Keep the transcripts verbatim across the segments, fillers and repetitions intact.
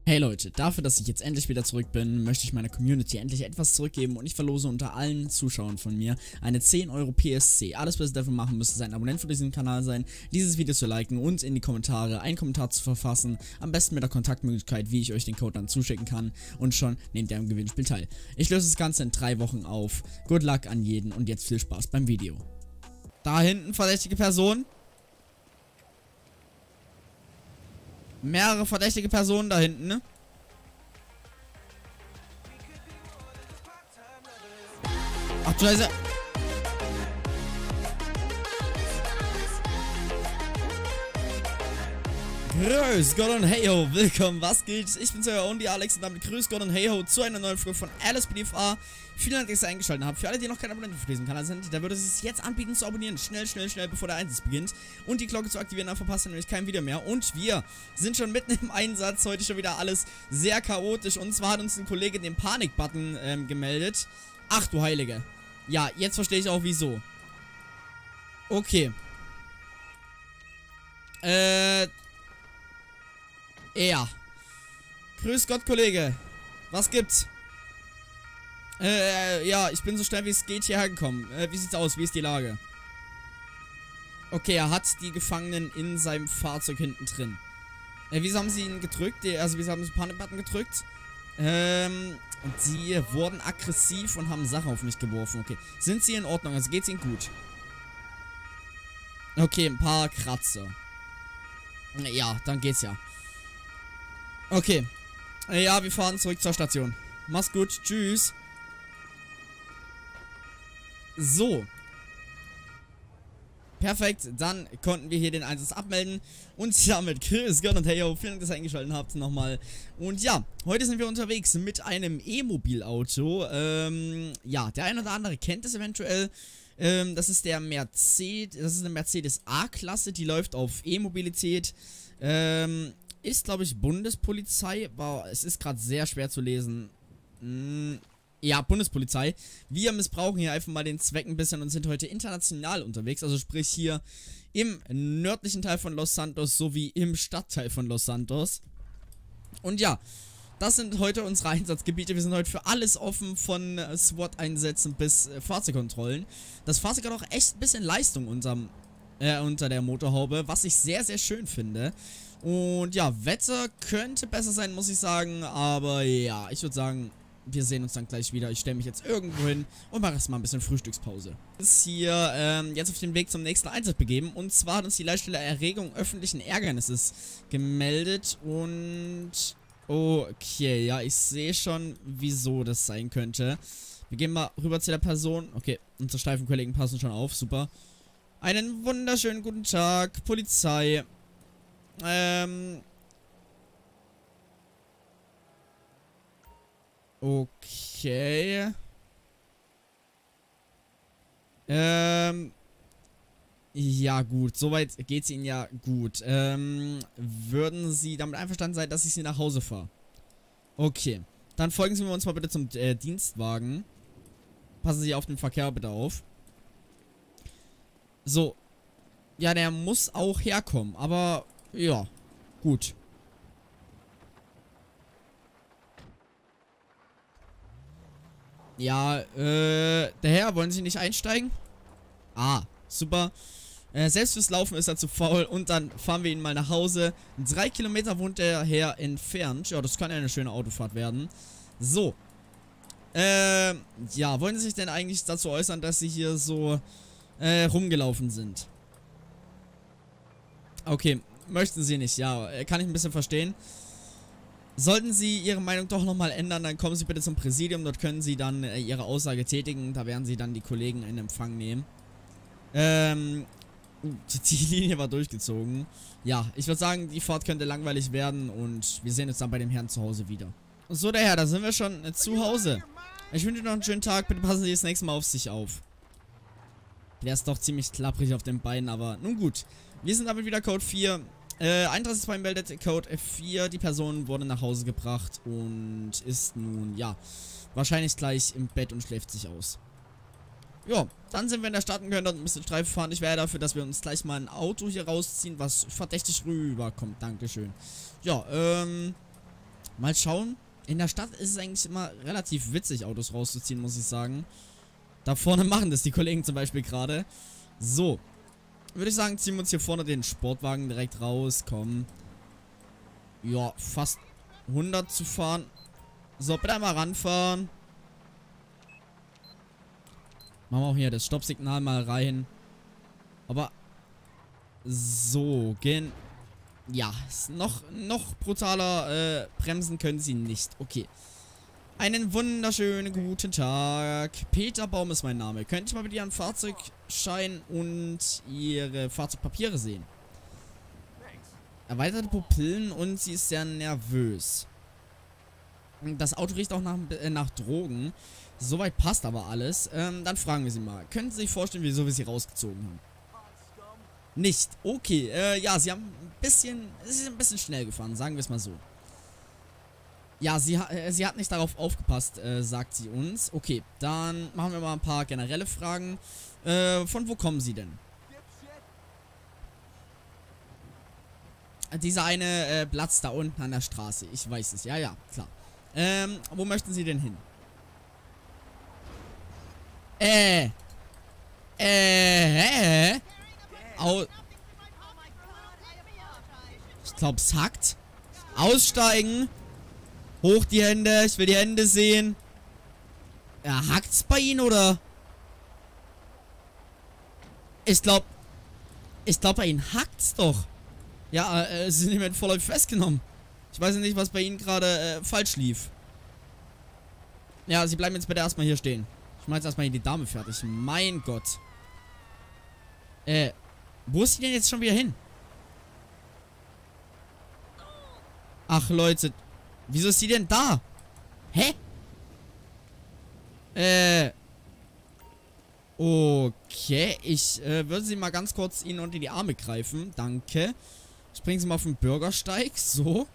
Hey Leute, dafür, dass ich jetzt endlich wieder zurück bin, möchte ich meiner Community endlich etwas zurückgeben und ich verlose unter allen Zuschauern von mir eine zehn Euro P S C. Alles, was ihr dafür machen müsst, ist ein Abonnent für diesen Kanal sein, dieses Video zu liken und in die Kommentare einen Kommentar zu verfassen, am besten mit der Kontaktmöglichkeit, wie ich euch den Code dann zuschicken kann, und schon nehmt ihr am Gewinnspiel teil. Ich löse das Ganze in drei Wochen auf. Good luck an jeden und jetzt viel Spaß beim Video. Da hinten verdächtige Person. Mehrere verdächtige Personen da hinten, ne? Ach du Scheiße. Grüß Gott und hey ho, willkommen, was geht? Ich bin's euer Only Alex und damit grüß Gott und hey ho zu einer neuen Folge von L S P D F A. Vielen Dank, dass ihr eingeschaltet habt. Für alle, die noch kein Abonnent für diesen Kanal sind, da würde es sich jetzt anbieten zu abonnieren. Schnell, schnell, schnell, bevor der Einsatz beginnt. Und die Glocke zu aktivieren, dann verpasst ihr nämlich kein Video mehr. Und wir sind schon mitten im Einsatz. Heute schon wieder alles sehr chaotisch. Und zwar hat uns ein Kollege den Panik-Button ähm, gemeldet. Ach du Heilige. Ja, jetzt verstehe ich auch wieso. Okay. Äh... Ja. Grüß Gott, Kollege. Was gibt's? Äh, ja, ich bin so schnell wie es geht hierher gekommen. Äh, wie sieht's aus? Wie ist die Lage? Okay, er hat die Gefangenen in seinem Fahrzeug hinten drin. Äh, wieso haben sie ihn gedrückt? Also, wieso haben sie den Panik-Button gedrückt? Ähm, und sie wurden aggressiv und haben Sachen auf mich geworfen. Okay. Sind sie in Ordnung? Also, geht's ihnen gut? Okay, ein paar Kratzer. Ja, dann geht's ja. Okay. Ja, wir fahren zurück zur Station. Mach's gut. Tschüss. So. Perfekt. Dann konnten wir hier den Einsatz abmelden. Und damit grüß Gott und hey yo. Vielen Dank, dass ihr eingeschaltet habt nochmal. Und ja, heute sind wir unterwegs mit einem E-Mobil-Auto. Ähm, ja, der eine oder andere kennt es eventuell. Ähm, das ist der Mercedes. Das ist eine Mercedes A-Klasse. Die läuft auf E-Mobilität. Ähm... Ist, glaube ich, Bundespolizei. Wow, es ist gerade sehr schwer zu lesen. Hm, ja, Bundespolizei. Wir missbrauchen hier einfach mal den Zweck ein bisschen und sind heute international unterwegs. Also sprich hier im nördlichen Teil von Los Santos sowie im Stadtteil von Los Santos. Und ja, das sind heute unsere Einsatzgebiete. Wir sind heute für alles offen, von äh, SWAT-Einsätzen bis äh, Fahrzeugkontrollen. Das Fahrzeug hat auch echt ein bisschen Leistung unterm, äh, unter der Motorhaube, was ich sehr, sehr schön finde. Und ja, Wetter könnte besser sein, muss ich sagen. Aber ja, ich würde sagen, wir sehen uns dann gleich wieder. Ich stelle mich jetzt irgendwo hin und mache erstmal ein bisschen Frühstückspause. Ist hier ähm, jetzt auf den Weg zum nächsten Einsatz begeben. Und zwar hat uns die Leitstelle Erregung öffentlichen Ärgernisses gemeldet. Und okay, ja, ich sehe schon, wieso das sein könnte. Wir gehen mal rüber zu der Person. Okay, unsere Streifenkollegen passen schon auf, super. Einen wunderschönen guten Tag, Polizei. Ähm. Okay. Ähm. Ja, gut. Soweit geht's Ihnen ja gut. Ähm. Würden Sie damit einverstanden sein, dass ich Sie nach Hause fahre? Okay. Dann folgen Sie mir uns mal bitte zum äh, Dienstwagen. Passen Sie auf den Verkehr bitte auf. So. Ja, der muss auch herkommen, aber. Ja, gut. Ja, äh, der Herr, wollen Sie nicht einsteigen? Ah, super. Äh, selbst fürs Laufen ist er zu faul und dann fahren wir ihn mal nach Hause. Drei Kilometer wohnt der Herr entfernt. Ja, das kann ja eine schöne Autofahrt werden. So. Äh, ja, wollen Sie sich denn eigentlich dazu äußern, dass Sie hier so, äh, rumgelaufen sind? Okay. Möchten Sie nicht, ja, kann ich ein bisschen verstehen. Sollten Sie Ihre Meinung doch nochmal ändern, dann kommen Sie bitte zum Präsidium. Dort können Sie dann äh, Ihre Aussage tätigen. Da werden Sie dann die Kollegen in Empfang nehmen. Ähm, die Linie war durchgezogen. Ja, ich würde sagen, die Fahrt könnte langweilig werden und wir sehen uns dann bei dem Herrn zu Hause wieder. So, der Herr, da sind wir schon äh, zu Hause. Ich wünsche Ihnen noch einen schönen Tag. Bitte passen Sie das nächste Mal auf sich auf. Der ist doch ziemlich klapprig auf den Beinen, aber nun gut. Wir sind damit wieder Code vier. Äh, einunddreißig meldet Code vier. Die Person wurde nach Hause gebracht und ist nun, ja, wahrscheinlich gleich im Bett und schläft sich aus. Ja, dann sind wir in der Stadt und können dort ein bisschen Streifen fahren. Ich wäre dafür, dass wir uns gleich mal ein Auto hier rausziehen, was verdächtig rüberkommt. Dankeschön. Ja, ähm... Mal schauen. In der Stadt ist es eigentlich immer relativ witzig, Autos rauszuziehen, muss ich sagen. Da vorne machen das die Kollegen zum Beispiel gerade. So. Würde ich sagen, ziehen wir uns hier vorne den Sportwagen direkt raus. Komm. Ja, fast hundert zu fahren. So, bitte einmal ranfahren. Machen wir auch hier das Stoppsignal mal rein. Aber so, gehen. Ja, noch, noch brutaler äh, bremsen können sie nicht. Okay. Einen wunderschönen guten Tag. Peter Baum ist mein Name. Könnte ich mal bitte Ihren Fahrzeugschein und Ihre Fahrzeugpapiere sehen? Erweiterte Pupillen und sie ist sehr nervös. Das Auto riecht auch nach, äh, nach Drogen. Soweit passt aber alles. Ähm, dann fragen wir sie mal. Können Sie sich vorstellen, wieso wir sie rausgezogen haben? Nicht. Okay. Äh, ja, sie haben ein bisschen... Sie sind ein bisschen schnell gefahren, sagen wir es mal so. Ja, sie, äh, sie hat nicht darauf aufgepasst, äh, sagt sie uns. Okay, dann machen wir mal ein paar generelle Fragen. Äh, von wo kommen Sie denn? Dieser eine äh, Platz da unten an der Straße. Ich weiß es. Ja, ja, klar. Ähm, wo möchten Sie denn hin? Äh. Äh. Äh. Au. Ich glaube, es hackt. Aussteigen. Hoch die Hände. Ich will die Hände sehen. Ja, hackt's bei Ihnen, oder? Ich glaube... Ich glaube, bei Ihnen hackt's doch. Ja, äh, Sie sind nicht vorläufig festgenommen. Ich weiß nicht, was bei Ihnen gerade äh, falsch lief. Ja, Sie bleiben jetzt bitte erstmal hier stehen. Ich mache jetzt erstmal hier die Dame fertig. Mein Gott. Äh, wo ist sie denn jetzt schon wieder hin? Ach, Leute. Wieso ist sie denn da? Hä? Äh. Okay, ich äh, würde sie mal ganz kurz Ihnen unter die Arme greifen. Danke. Ich bringe sie mal auf den Bürgersteig. So.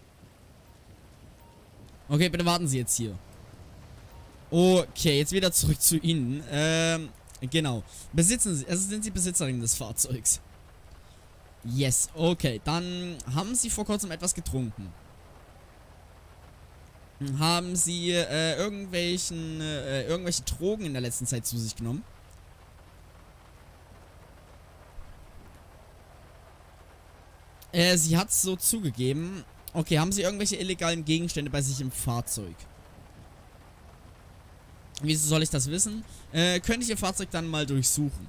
Okay, bitte warten Sie jetzt hier. Okay, jetzt wieder zurück zu Ihnen. Ähm, genau. Besitzen Sie, also sind Sie Besitzerin des Fahrzeugs? Yes, okay. Dann haben Sie vor kurzem etwas getrunken. Haben Sie äh, irgendwelchen, äh, irgendwelche Drogen in der letzten Zeit zu sich genommen? Äh, sie hat es so zugegeben. Okay, haben Sie irgendwelche illegalen Gegenstände bei sich im Fahrzeug? Wieso soll ich das wissen? Äh, könnte ich Ihr Fahrzeug dann mal durchsuchen?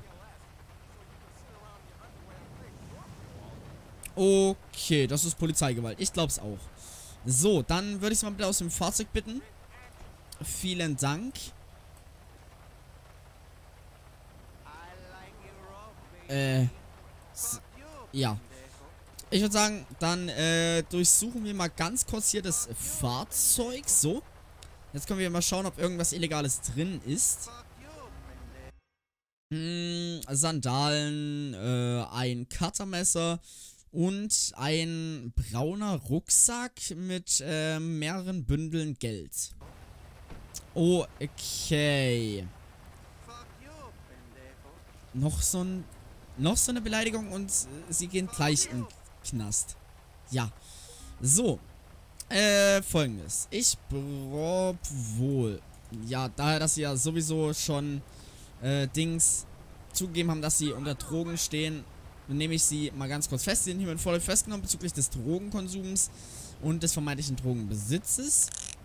Okay, das ist Polizeigewalt. Ich glaube es auch. So, dann würde ich es mal bitte aus dem Fahrzeug bitten. Vielen Dank. Äh. Ja. Ich würde sagen, dann äh, durchsuchen wir mal ganz kurz hier das Fahrzeug. So. Jetzt können wir mal schauen, ob irgendwas Illegales drin ist. Hm, Sandalen, äh, ein Cuttermesser und ein brauner Rucksack mit äh, mehreren Bündeln Geld. Okay. Noch so ein, noch so eine Beleidigung und äh, sie gehen gleich in Knast. Ja. So. Äh, folgendes. Ich brauche wohl. Ja, daher, dass sie ja sowieso schon äh, Dings zugegeben haben, dass sie unter Drogen stehen, nehme ich sie mal ganz kurz fest. Sie sind hiermit voll festgenommen bezüglich des Drogenkonsums und des vermeintlichen Drogenbesitzes.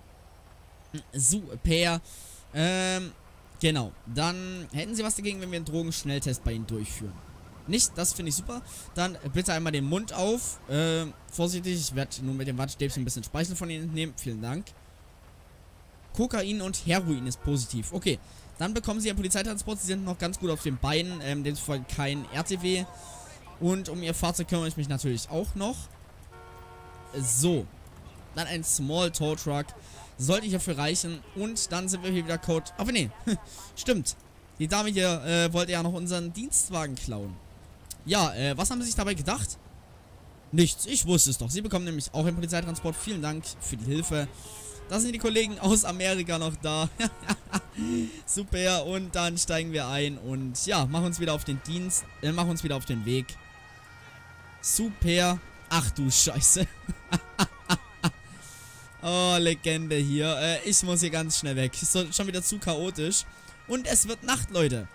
Super. Ähm, genau. Dann hätten sie was dagegen, wenn wir einen Drogenschnelltest bei ihnen durchführen. Nicht? Das finde ich super. Dann bitte einmal den Mund auf. Äh, vorsichtig, ich werde nur mit dem Wattestäbchen ein bisschen Speichel von Ihnen entnehmen. Vielen Dank. Kokain und Heroin ist positiv. Okay, dann bekommen Sie einen Polizeitransport. Sie sind noch ganz gut auf den Beinen. Ähm, demzufolge kein R T W. Und um Ihr Fahrzeug kümmere ich mich natürlich auch noch. So. Dann ein Small Tow Truck. Sollte hierfür reichen. Und dann sind wir hier wieder Code. Aber nee, stimmt. Die Dame hier äh, wollte ja noch unseren Dienstwagen klauen. Ja, äh, was haben Sie sich dabei gedacht? Nichts, ich wusste es doch. Sie bekommen nämlich auch einen Polizeitransport. Vielen Dank für die Hilfe. Da sind die Kollegen aus Amerika noch da. Super, und dann steigen wir ein und ja, machen uns wieder auf den Dienst, äh, machen uns wieder auf den Weg. Super. Ach du Scheiße. Oh, Legende hier. Äh, ich muss hier ganz schnell weg. Ist so, schon wieder zu chaotisch. Und es wird Nacht, Leute.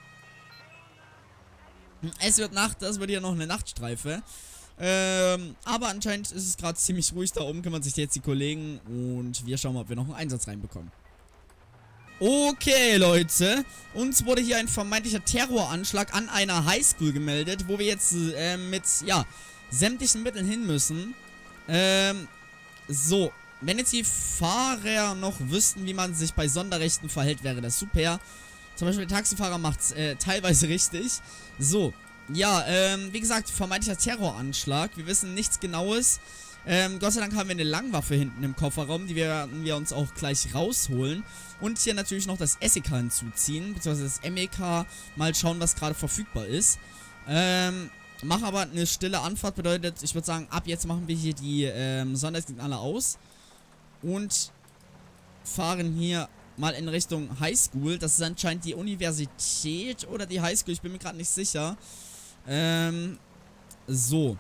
Es wird Nacht, das wird hier noch eine Nachtstreife. Ähm, aber anscheinend ist es gerade ziemlich ruhig. Da oben kümmern sich jetzt die Kollegen. Und wir schauen mal, ob wir noch einen Einsatz reinbekommen. Okay, Leute. Uns wurde hier ein vermeintlicher Terroranschlag an einer Highschool gemeldet, wo wir jetzt äh, mit, ja, sämtlichen Mitteln hin müssen. Ähm, so. Wenn jetzt die Fahrer noch wüssten, wie man sich bei Sonderrechten verhält, wäre das super. Zum Beispiel der Taxifahrer macht es äh, teilweise richtig. So. Ja, ähm, wie gesagt, vermeintlicher Terroranschlag. Wir wissen nichts Genaues. Ähm, Gott sei Dank haben wir eine Langwaffe hinten im Kofferraum, die werden wir uns auch gleich rausholen. Und hier natürlich noch das S E K hinzuziehen, beziehungsweise das M E K. Mal schauen, was gerade verfügbar ist. Ähm, machen aber eine stille Anfahrt, bedeutet, ich würde sagen, ab jetzt machen wir hier die ähm, Sondersignale aus. Und fahren hier mal in Richtung Highschool. Das ist anscheinend die Universität oder die Highschool, ich bin mir gerade nicht sicher. Ähm, so.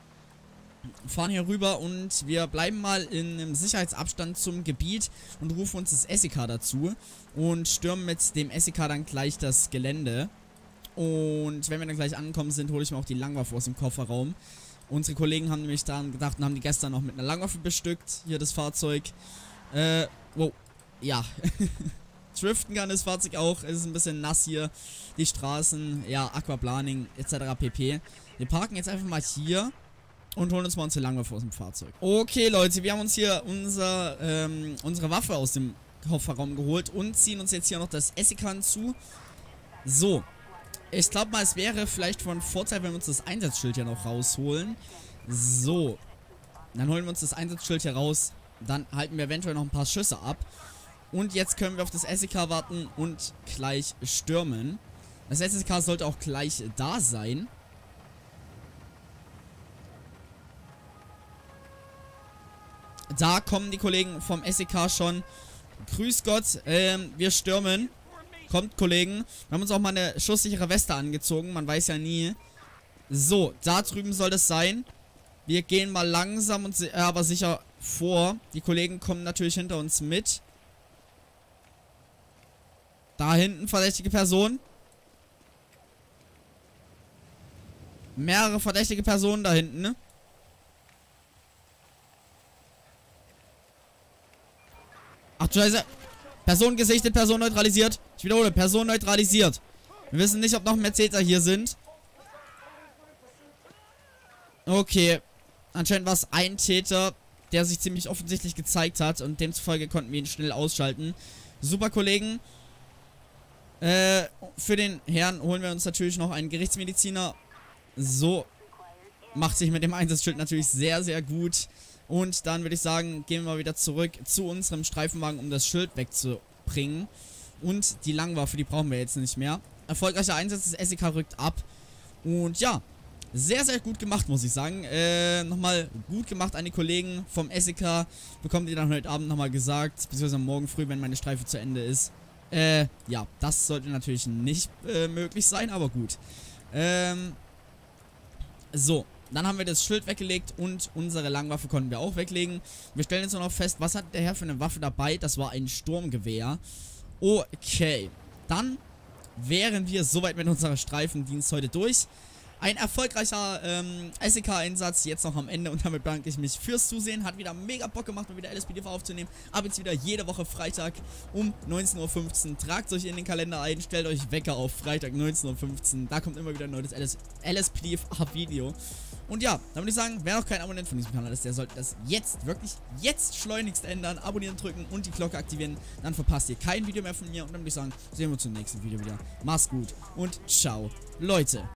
Fahren hier rüber und wir bleiben mal in einem Sicherheitsabstand zum Gebiet und rufen uns das S E K dazu und stürmen mit dem S E K dann gleich das Gelände. Und wenn wir dann gleich angekommen sind, hole ich mir auch die Langwaffe aus dem Kofferraum. Unsere Kollegen haben nämlich daran gedacht und haben die gestern noch mit einer Langwaffe bestückt. Hier das Fahrzeug. Äh, wow. Ja. Driften kann das Fahrzeug auch. Es ist ein bisschen nass hier. Die Straßen, ja, Aquaplaning et cetera pp. Wir parken jetzt einfach mal hier und holen uns mal unsere Langwaffe aus dem Fahrzeug. Okay, Leute, wir haben uns hier unser, ähm, unsere Waffe aus dem Kofferraum geholt und ziehen uns jetzt hier noch das S E K hinzu. So. Ich glaube mal, es wäre vielleicht von Vorteil, wenn wir uns das Einsatzschild hier noch rausholen. So. Dann holen wir uns das Einsatzschild hier raus. Dann halten wir eventuell noch ein paar Schüsse ab. Und jetzt können wir auf das S E K warten und gleich stürmen. Das S E K sollte auch gleich da sein. Da kommen die Kollegen vom S E K schon. Grüß Gott, ähm, wir stürmen. Kommt, Kollegen. Wir haben uns auch mal eine schusssichere Weste angezogen. Man weiß ja nie. So, da drüben soll das sein. Wir gehen mal langsam und äh, aber sicher vor. Die Kollegen kommen natürlich hinter uns mit. Da hinten verdächtige Personen. Mehrere verdächtige Personen da hinten, ne? Ach du Scheiße. Person gesichtet, Person neutralisiert. Ich wiederhole, Person neutralisiert. Wir wissen nicht, ob noch mehr Täter hier sind. Okay. Anscheinend war es ein Täter, der sich ziemlich offensichtlich gezeigt hat. Und demzufolge konnten wir ihn schnell ausschalten. Super, Kollegen. Äh, für den Herrn holen wir uns natürlich noch einen Gerichtsmediziner. So. Macht sich mit dem Einsatzschild natürlich sehr, sehr gut. Und dann würde ich sagen, gehen wir mal wieder zurück zu unserem Streifenwagen, um das Schild wegzubringen. Und die Langwaffe, die brauchen wir jetzt nicht mehr. Erfolgreicher Einsatz, das S E K rückt ab. Und ja, sehr, sehr gut gemacht, muss ich sagen. Äh, nochmal gut gemacht an die Kollegen vom S E K. Bekommt ihr dann heute Abend nochmal gesagt, beziehungsweise morgen früh, wenn meine Streife zu Ende ist. Äh, ja, das sollte natürlich nicht äh, möglich sein, aber gut. Ähm, so. Dann haben wir das Schild weggelegt und unsere Langwaffe konnten wir auch weglegen. Wir stellen jetzt nur noch fest, was hat der Herr für eine Waffe dabei? Das war ein Sturmgewehr. Okay. Dann wären wir soweit mit unserer Streifendienst heute durch. Ein erfolgreicher ähm, S E K-Einsatz jetzt noch am Ende und damit bedanke ich mich fürs Zusehen. Hat wieder mega Bock gemacht, mal wieder L S P D V aufzunehmen. Ab jetzt wieder jede Woche Freitag um neunzehn Uhr fünfzehn. Tragt euch in den Kalender ein, stellt euch Wecker auf Freitag neunzehn Uhr fünfzehn. Da kommt immer wieder ein neues L S P D V-Video. Und ja, dann würde ich sagen, wer noch kein Abonnent von diesem Kanal ist, der sollte das jetzt, wirklich jetzt schleunigst ändern. Abonnieren drücken und die Glocke aktivieren. Dann verpasst ihr kein Video mehr von mir. Und dann würde ich sagen, sehen wir uns im nächsten Video wieder. Macht's gut und ciao, Leute.